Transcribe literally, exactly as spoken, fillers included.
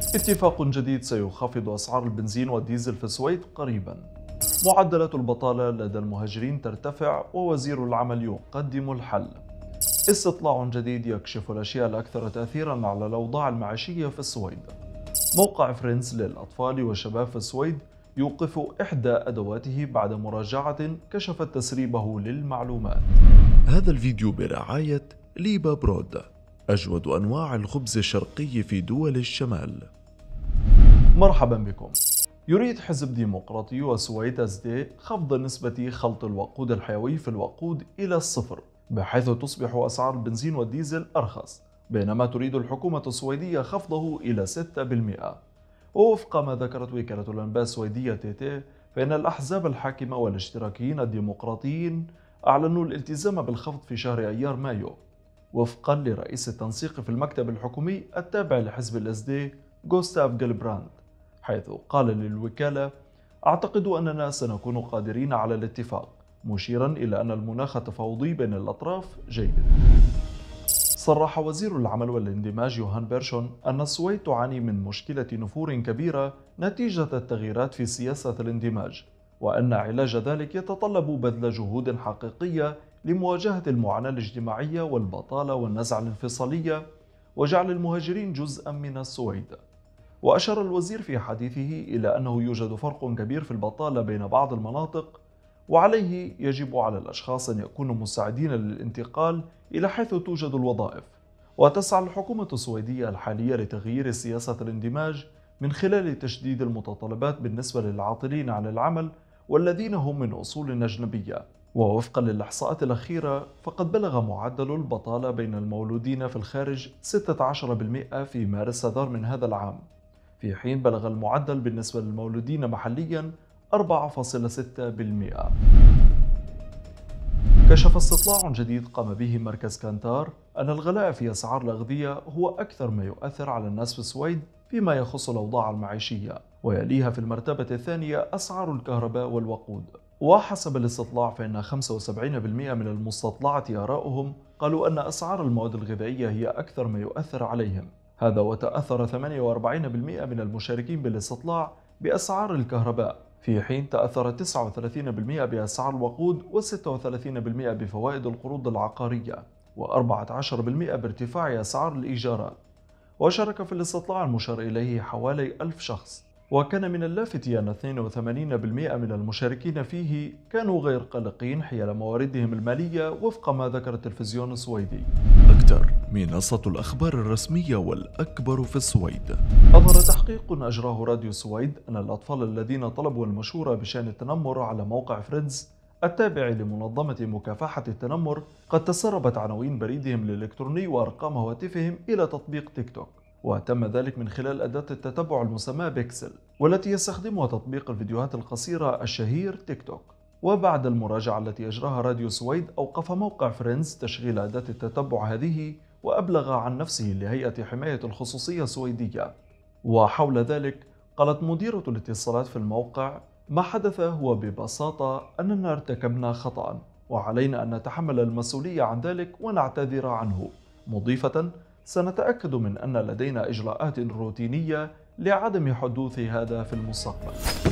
اتفاق جديد سيخفض أسعار البنزين والديزل في السويد قريبا. معدلات البطالة لدى المهاجرين ترتفع ووزير العمل يقدم الحل. استطلاع جديد يكشف الأشياء الأكثر تأثيرا على الأوضاع المعيشية في السويد. موقع فريندز للأطفال والشباب في السويد يوقف إحدى أدواته بعد مراجعة كشفت تسريبه للمعلومات. هذا الفيديو برعاية ليبا برود، أجود أنواع الخبز الشرقي في دول الشمال. مرحبا بكم. يريد حزب ديمقراطي السويد إس دي خفض نسبة خلط الوقود الحيوي في الوقود إلى الصفر، بحيث تصبح أسعار البنزين والديزل أرخص، بينما تريد الحكومة السويدية خفضه إلى ستة بالمئة. ووفق ما ذكرت وكالة الأنباء السويدية تي تي، فإن الأحزاب الحاكمة والاشتراكيين الديمقراطيين أعلنوا الالتزام بالخفض في شهر أيار مايو، وفقا لرئيس التنسيق في المكتب الحكومي التابع لحزب الإس دي غوستاف جيلبراند، حيث قال للوكالة: أعتقد أننا سنكون قادرين على الاتفاق، مشيرا إلى أن المناخ التفاوضي بين الأطراف جيد. صرح وزير العمل والاندماج يوهان بيرشون أن السويد تعاني من مشكلة نفور كبيرة نتيجة التغييرات في سياسة الاندماج، وأن علاج ذلك يتطلب بذل جهود حقيقية لمواجهة المعاناة الاجتماعية والبطالة والنزعة الانفصالية، وجعل المهاجرين جزءا من السويد. وأشار الوزير في حديثه إلى أنه يوجد فرق كبير في البطالة بين بعض المناطق، وعليه يجب على الأشخاص أن يكونوا مستعدين للانتقال إلى حيث توجد الوظائف. وتسعى الحكومة السويدية الحالية لتغيير سياسة الاندماج من خلال تشديد المتطلبات بالنسبة للعاطلين عن العمل والذين هم من أصول أجنبية. ووفقا للإحصاءات الأخيرة، فقد بلغ معدل البطالة بين المولودين في الخارج ستة عشر بالمئة في مارس آذار من هذا العام، في حين بلغ المعدل بالنسبة للمولودين محلياً أربعة فاصلة ستة بالمئة. كشف استطلاع جديد قام به مركز كانتار أن الغلاء في أسعار الأغذية هو أكثر ما يؤثر على الناس في السويد فيما يخص الأوضاع المعيشية، ويليها في المرتبة الثانية أسعار الكهرباء والوقود. وحسب الاستطلاع فإن خمسة وسبعين بالمئة من المستطلعة آراؤهم قالوا أن أسعار المواد الغذائية هي أكثر ما يؤثر عليهم، هذا وتأثر ثمانية وأربعين بالمئة من المشاركين بالاستطلاع بأسعار الكهرباء، في حين تأثر تسعة وثلاثين بالمئة بأسعار الوقود وستة وثلاثين بالمئة بفوائد القروض العقارية، وأربعة عشر بالمئة بارتفاع أسعار الإيجارات. وشارك في الاستطلاع المشار إليه حوالي ألف شخص، وكان من اللافت أن اثنين وثمانين بالمئة من المشاركين فيه كانوا غير قلقين حيال مواردهم المالية، وفق ما ذكر التلفزيون السويدي. أكتر، منصة الأخبار الرسمية والأكبر في السويد. أظهر تحقيق أجراه راديو السويد أن الأطفال الذين طلبوا المشورة بشأن التنمر على موقع فريندز التابع لمنظمة مكافحة التنمر قد تسربت عناوين بريدهم الإلكتروني وأرقام هواتفهم إلى تطبيق تيك توك، وتم ذلك من خلال أداة التتبع المسماة بيكسل، والتي يستخدمها تطبيق الفيديوهات القصيرة الشهير تيك توك. وبعد المراجعة التي أجراها راديو السويد، أوقف موقع فريندز تشغيل أداة التتبع هذه، وأبلغ عن نفسه لهيئة حماية الخصوصية السويدية. وحول ذلك قالت مديرة الاتصالات في الموقع: ما حدث هو ببساطة أننا ارتكبنا خطأ، وعلينا أن نتحمل المسؤولية عن ذلك ونعتذر عنه، مضيفة: سنتأكد من أن لدينا إجراءات روتينية لعدم حدوث هذا في المستقبل.